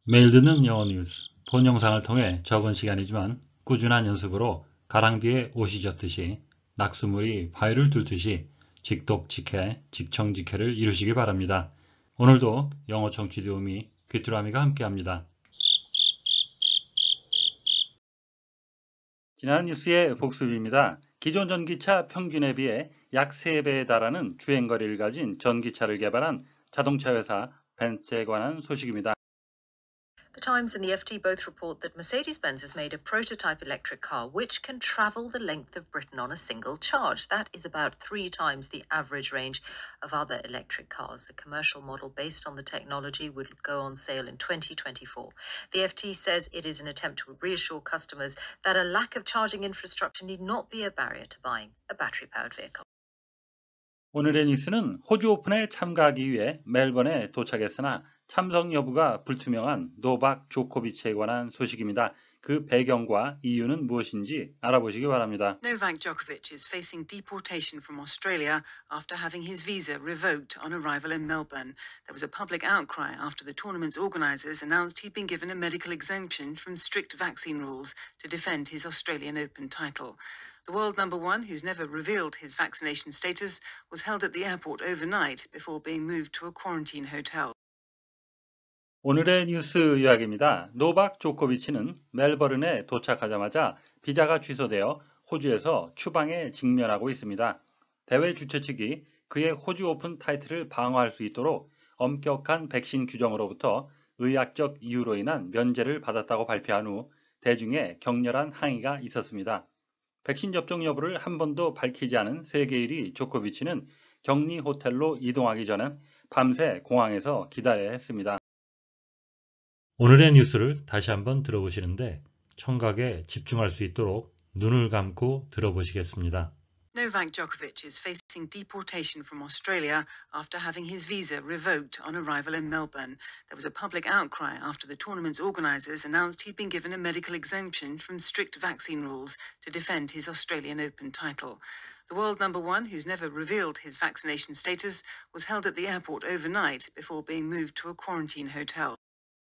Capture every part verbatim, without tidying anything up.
매일 듣는 영어 뉴스, 본 영상을 통해 적은 시간이지만 꾸준한 연습으로 가랑비에 옷이 젖듯이 낙수물이 바위를 뚫듯이 직독직해, 직청직해를 이루시기 바랍니다. 오늘도 영어 청취 도우미 귀뚜라미가 함께합니다. 지난 뉴스의 복습입니다. 기존 전기차 평균에 비해 약 세 배에 달하는 주행거리를 가진 전기차를 개발한 자동차 회사 벤츠에 관한 소식입니다. The Times and the F T both report that Mercedes-Benz has made a prototype electric car which can travel the length of Britain on a single charge. That is about three times the average range of other electric cars. A commercial model based on the technology would go on sale in twenty twenty-four. The F T says it is an attempt to reassure customers that a lack of charging infrastructure need not be a barrier to buying a battery-powered vehicle. 오늘의 뉴스는 호주 오픈에 참가하기 위해 멜번에 도착했으나 참석 여부가 불투명한 노박 조코비치에 관한 소식입니다. 그 배경과 이유는 무엇인지 알아보시기 바랍니다. Novak Djokovic is facing deportation from Australia after having his visa revoked on arrival in Melbourne. There was a public outcry after the tournament's organisers announced he'd been given a medical exemption from strict vaccine rules to defend his Australian Open title. The world number one, who's never revealed his vaccination status, was held at the airport overnight before being moved to a quarantine hotel. 오늘의 뉴스 요약입니다. 노박 조코비치는 멜버른에 도착하자마자 비자가 취소되어 호주에서 추방에 직면하고 있습니다. 대회 주최 측이 그의 호주 오픈 타이틀을 방어할 수 있도록 엄격한 백신 규정으로부터 의학적 이유로 인한 면제를 받았다고 발표한 후 대중의 격렬한 항의가 있었습니다. 백신 접종 여부를 한 번도 밝히지 않은 세계 일 위 조코비치는 격리 호텔로 이동하기 전엔 밤새 공항에서 기다려야 했습니다. 오늘의 뉴스를 다시 한번 들어보시는데 청각에 집중할 수 있도록 눈을 감고 들어보시겠습니다. Novak Djokovic is facing deportation from Australia after having his visa revoked on arrival in Melbourne. There was a public outcry after the tournament's organisers announced he'd been given a medical exemption from strict vaccine rules to defend his Australian Open title. The world number one, who's never revealed his vaccination status, was held at the airport overnight before being moved to a quarantine hotel.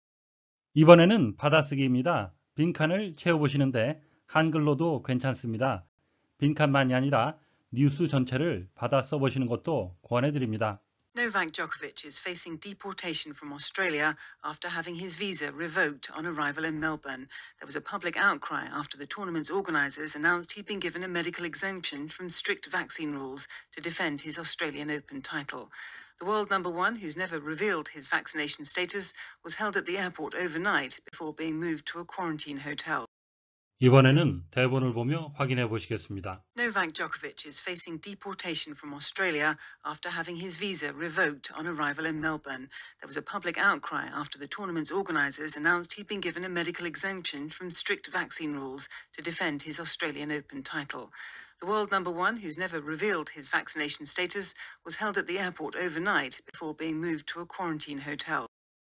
이번에는 받아쓰기입니다. 빈칸을 채워보시는데 한글로도 괜찮습니다. 빈칸만이 아니라 뉴스 전체를 받아 써보시는 것도 권해드립니다. Novak Djokovic is facing deportation from Australia after having his visa revoked on arrival in Melbourne. There was a public outcry after the tournament's organisers announced he'd been given a medical exemption from strict vaccine rules to defend his Australian Open title. The world number one, who's never revealed his vaccination status, was held at the airport overnight before being moved to a quarantine hotel. 이번에는 대본을 보며 확인해 보시겠습니다. Novak Djokovic is facing deportation from Australia after having his visa revoked on arrival in Melbourne. There was a public outcry after the tournament's organisers announced he'd been given a medical exemption from strict vaccine rules to defend his Australian Open title. The world number one, who's never revealed his vaccination status, was held at the airport overnight before being moved to a quarantine hotel.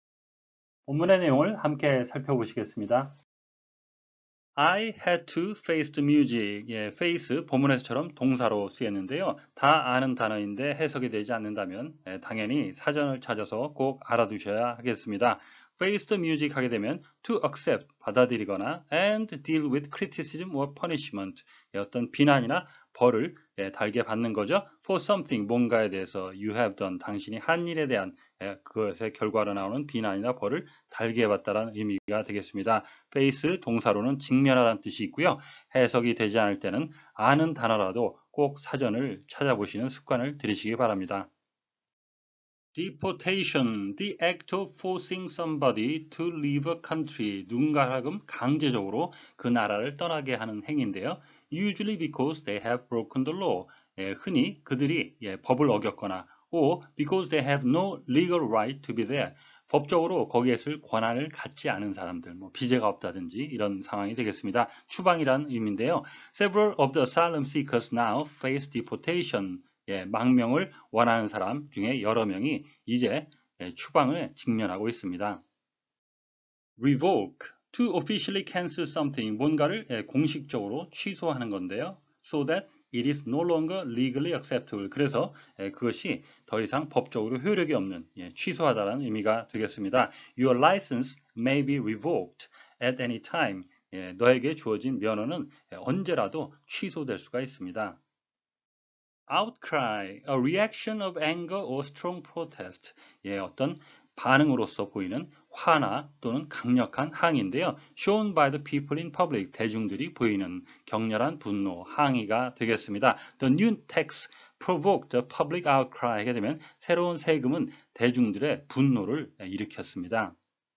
본문의 내용을 함께 살펴보시겠습니다. I had to face the music. 예, face 본문에서처럼 동사로 쓰였는데요. 다 아는 단어인데 해석이 되지 않는다면 예, 당연히 사전을 찾아서 꼭 알아두셔야 하겠습니다. face the music 하게 되면 to accept 받아들이거나 and deal with criticism or punishment 예, 어떤 비난이나 벌을 예, 달게 받는 거죠. for something 뭔가에 대해서 you have done 당신이 한 일에 대한 예, 그것의 결과로 나오는 비난이나 벌을 달게 받다라는 의미가 되겠습니다. face 동사로는 직면하라는 뜻이 있고요. 해석이 되지 않을 때는 아는 단어라도 꼭 사전을 찾아보시는 습관을 들이시기 바랍니다. Deportation, the act of forcing somebody to leave a country. 누군가 하여금 강제적으로 그 나라를 떠나게 하는 행위인데요. Usually because they have broken the law. 예, 흔히 그들이 예, 법을 어겼거나 or because they have no legal right to be there. 법적으로 거기에 있을 권한을 갖지 않은 사람들, 뭐 비자가 없다든지 이런 상황이 되겠습니다. 추방이란 의미인데요. Several of the asylum seekers now face deportation. 예, 망명을 원하는 사람 중에 여러 명이 이제 예, 추방을 직면하고 있습니다. Revoke, to officially cancel something, 뭔가를 예, 공식적으로 취소하는 건데요. So that it is no longer legally acceptable. 그래서 예, 그것이 더 이상 법적으로 효력이 없는 예, 취소하다라는 의미가 되겠습니다. Your license may be revoked at any time. 예, 너에게 주어진 면허는 예, 언제라도 취소될 수가 있습니다. Outcry, a reaction of anger or strong protest. 예, 어떤 반응으로서 보이는 화나 또는 강력한 항의인데요. Shown by the people in public. 대중들이 보이는 격렬한 분노, 항의가 되겠습니다. The new tax provoked a public outcry. 하게 되면 새로운 세금은 대중들의 분노를 일으켰습니다.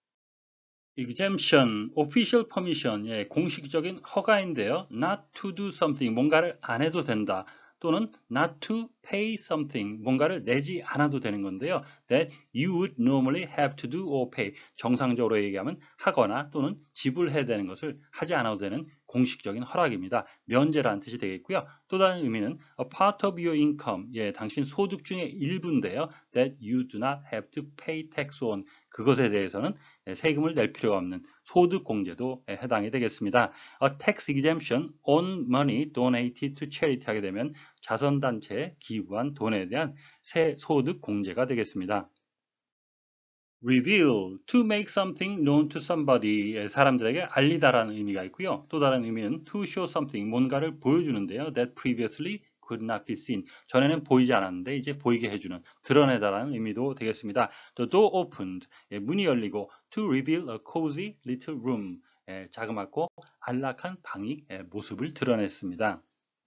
Exemption, official permission, 예, 공식적인 허가인데요. Not to do something, 뭔가를 안 해도 된다. 또는 not to pay something, 뭔가를 내지 않아도 되는 건데요. That you would normally have to do or pay. 정상적으로 얘기하면 하거나 또는 지불해야 되는 것을 하지 않아도 되는 공식적인 허락입니다. 면제라는 뜻이 되겠고요. 또 다른 의미는 a part of your income, 예, 당신 소득 중의 일부인데요. That you do not have to pay tax on. 그것에 대해서는 세금을 낼 필요가 없는 소득 공제도 해당이 되겠습니다. A tax exemption on money donated to charity 하게 되면 자선단체에 기부한 돈에 대한 세 소득 공제가 되겠습니다. Reveal, to make something known to somebody, 사람들에게 알리다라는 의미가 있고요. 또 다른 의미는 to show something, 뭔가를 보여주는데요. That previously could not be seen. 전에는 보이지 않았는데 이제 보이게 해주는, 드러내다라는 의미도 되겠습니다. The door opened, 문이 열리고 to reveal a cozy little room, 자그맣고 안락한 방이 모습을 드러냈습니다.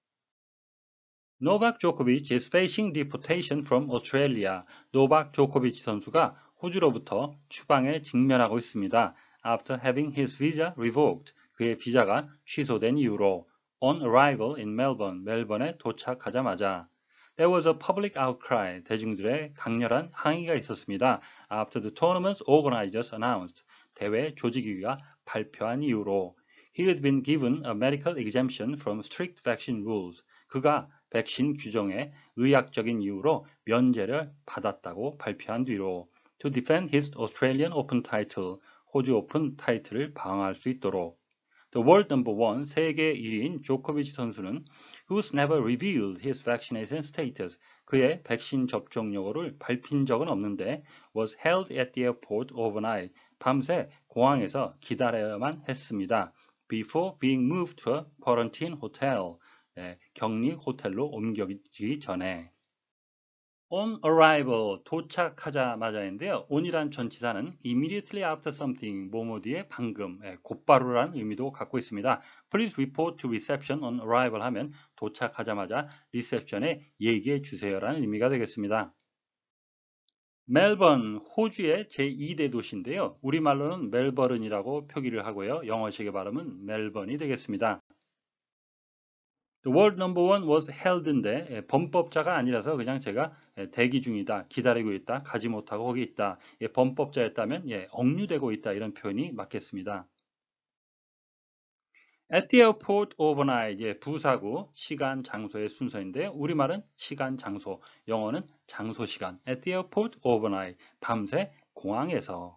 Novak Djokovic is facing deportation from Australia. 노박 조코비치 선수가 호주로부터 추방에 직면하고 있습니다. After having his visa revoked, 그의 비자가 취소된 이후로 on arrival in Melbourne, 멜번에 도착하자마자 there was a public outcry, 대중들의 강렬한 항의가 있었습니다. After the tournament's organizers announced, 대회 조직위가 발표한 이후로 he had been given a medical exemption from strict vaccine rules, 그가 백신 규정에 의학적인 이유로 면제를 받았다고 발표한 뒤로 to defend his Australian Open title, 호주 오픈 타이틀을 방어할 수 있도록 The world number one, 세계 일 위인 조코비치 선수는 who's never revealed his vaccination status, 그의 백신 접종 여부를 밝힌 적은 없는데 was held at the airport overnight, 밤새 공항에서 기다려야만 했습니다. Before being moved to a quarantine hotel, 예, 격리 호텔로 옮겨지기 전에. On arrival, 도착하자마자인데요. on이란 전치사는 immediately after something, 뭐뭐 뒤에 방금, 예, 곧바로라는 의미도 갖고 있습니다. Please report to reception on arrival 하면 도착하자마자 리셉션에 얘기해 주세요라는 의미가 되겠습니다. 멜번, 호주의 제이 대 도시인데요. 우리말로는 멜버른이라고 표기를 하고요. 영어식의 발음은 멜번이 되겠습니다. The world number one was held인데 범법자가 아니라서 그냥 제가 대기 중이다, 기다리고 있다, 가지 못하고 거기 있다. 범법자였다면 예, 억류되고 있다 이런 표현이 맞겠습니다. At the airport overnight, 예, 부사구, 시간, 장소의 순서인데요. 우리말은 시간, 장소, 영어는 장소, 시간. At the airport overnight, 밤새 공항에서.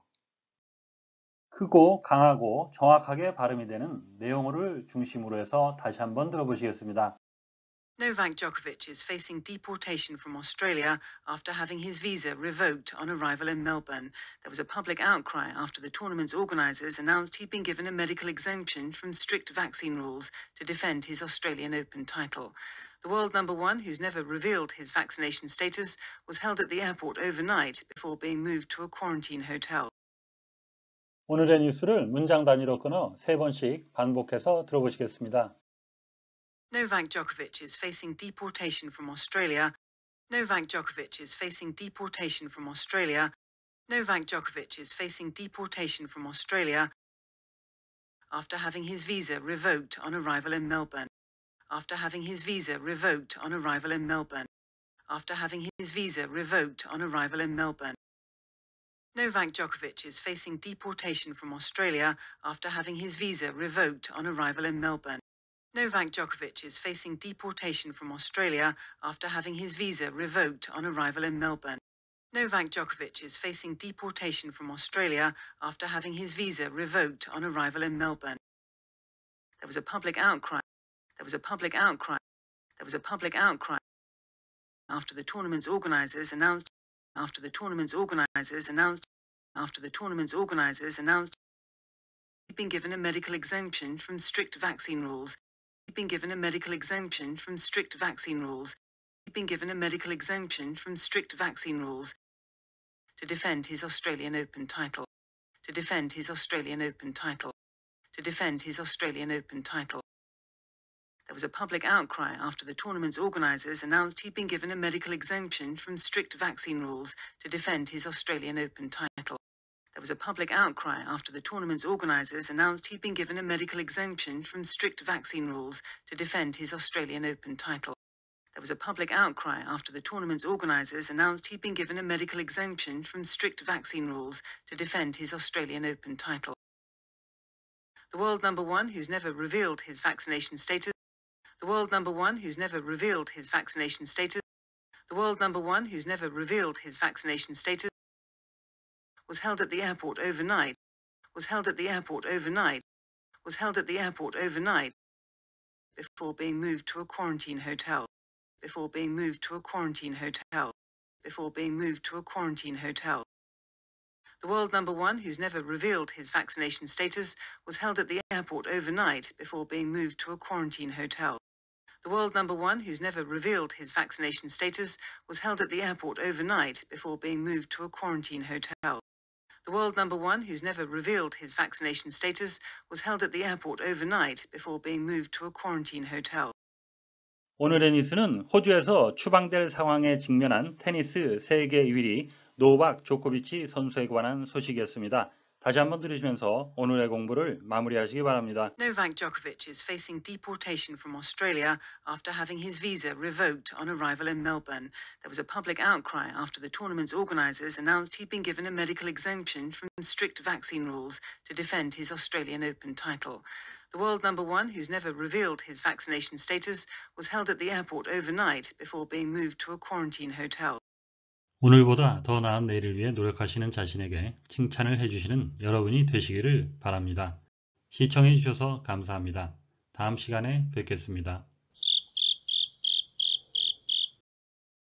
크고 강하고 정확하게 발음이 되는 내용어를 중심으로 해서 다시 한번 들어보시겠습니다. Novak Djokovic is facing deportation from Australia after having his visa revoked on arrival in Melbourne. There was a public outcry after the tournament's organisers announced he'd been given a medical exemption from strict vaccine rules to defend his Australian Open title. The world number one, who's never revealed his vaccination status, was held at the airport overnight before being moved to a quarantine hotel. 오늘의 뉴스를 문장 단위로 끊어 세 번씩 반복해서 들어보시겠습니다. Novak Djokovic is facing deportation from Australia. Novak Djokovic is facing deportation from Australia. Novak Djokovic is facing deportation from Australia after having his visa revoked on arrival in Melbourne. After having his visa revoked on arrival in Melbourne. After having his visa revoked on arrival in Melbourne. Novak Djokovic is facing deportation from Australia after having his visa revoked on arrival in Melbourne. Novak Djokovic is facing deportation from Australia after having his visa revoked on arrival in Melbourne. Novak Djokovic is facing deportation from Australia after having his visa revoked on arrival in Melbourne. Novak Djokovic is facing deportation from Australia after having his visa revoked on arrival in Melbourne. Novak Djokovic is facing deportation from Australia after having his visa revoked on arrival in Melbourne. Novak Djokovic is facing deportation from Australia after having his visa revoked on arrival in Melbourne. There was a public outcry. There was a public outcry. There was a public outcry after the tournament's organizers announced after the tournament's organizers announced after the tournament's organizers announced he'd been given a medical exemption from strict vaccine rules. He'd been given a medical exemption from strict vaccine rules. He'd been given a medical exemption from strict vaccine rules to defend his Australian Open title. To defend his Australian Open title. To defend his Australian Open title. There was a public outcry after the tournament's organisers announced he'd been given a medical exemption from strict vaccine rules to defend his Australian Open title. There was a public outcry after the tournament's organisers announced he'd been given a medical exemption from strict vaccine rules to defend his Australian Open title. There was a public outcry after the tournament's organisers announced he'd been given a medical exemption from strict vaccine rules to defend his Australian Open title. The world number one who's never revealed his vaccination status The world number one who's never revealed his vaccination status The world number one who's never revealed his vaccination status was held at the airport overnight, was held at the airport overnight, was held at the airport overnight before being moved to a quarantine hotel, before being moved to a quarantine hotel, before being moved to a quarantine hotel. The world number one who's never revealed his vaccination status was held at the airport overnight before being moved to a quarantine hotel. The world number one who's never revealed his vaccination status was held at the airport overnight before being moved to a quarantine hotel. The world number one who's never revealed his vaccination status was held at the airport overnight before being moved to a quarantine hotel. 오늘의 뉴스는 호주에서 추방될 상황에 직면한 테니스 세계 일 위 노박 조코비치 선수에 관한 소식이었습니다. 다시 한번 들으시면서 오늘의 공부를 마무리하시기 바랍니다. Novak Djokovic is facing deportation from Australia after having his visa revoked on arrival in Melbourne. There was a public outcry after the tournament's organisers announced he'd been given a medical exemption from strict vaccine rules to defend his Australian Open title. The world number one who's never revealed his vaccination status was held at the airport overnight before being moved to a quarantine hotel. 오늘보다 더 나은 내일을 위해 노력하시는 자신에게 칭찬을 해주시는 여러분이 되시기를 바랍니다. 시청해 주셔서 감사합니다. 다음 시간에 뵙겠습니다.